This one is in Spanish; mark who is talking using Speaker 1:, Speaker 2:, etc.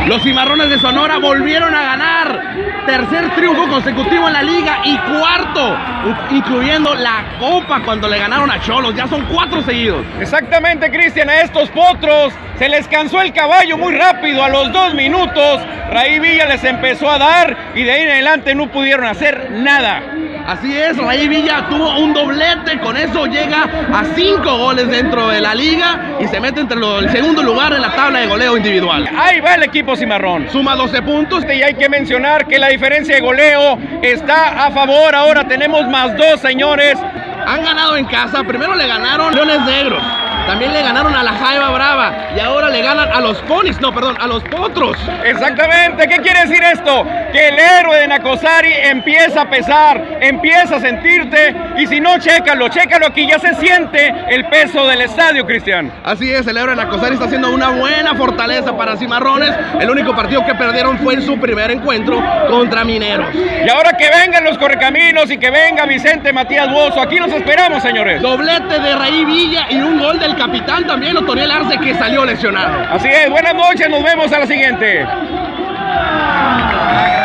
Speaker 1: Los Cimarrones de Sonora volvieron a ganar. Tercer triunfo consecutivo en la liga y cuarto, incluyendo la copa cuando le ganaron a Xolos. Ya son 4 seguidos.
Speaker 2: Exactamente, Cristian, a estos potros se les cansó el caballo muy rápido. A los 2 minutos, Raí Villa les empezó a dar y de ahí en adelante no pudieron hacer nada.
Speaker 1: Así es, Raí Villa tuvo un doblete, con eso llega a 5 goles dentro de la liga y se mete entre el segundo lugar en la tabla de goleo individual.
Speaker 2: Ahí va el equipo cimarrón.
Speaker 1: Suma 12 puntos.
Speaker 2: Y hay que mencionar que la diferencia de goleo está a favor. Ahora tenemos +2, señores.
Speaker 1: Han ganado en casa, primero le ganaron Leones Negros, también le ganaron a la Jaiba Brava y ahora le ganan a los Ponis, no, perdón, a los Potros.
Speaker 2: Exactamente, ¿qué quiere decir esto? Que el héroe de Nacosari empieza a pesar, empieza a sentirte, y si no, chécalo aquí, ya se siente el peso del estadio, Cristian.
Speaker 1: Así es, el héroe de Nacosari está haciendo una buena fortaleza para Cimarrones. El único partido que perdieron fue en su primer encuentro contra Mineros.
Speaker 2: Y ahora que vengan los correcaminos y que venga Vicente Matías Bozo, aquí los esperamos, señores.
Speaker 1: Doblete de Raí Villa y un gol del capitán también, Otoniel Arce, que salió lesionado.
Speaker 2: Así es, buenas noches, nos vemos a la siguiente.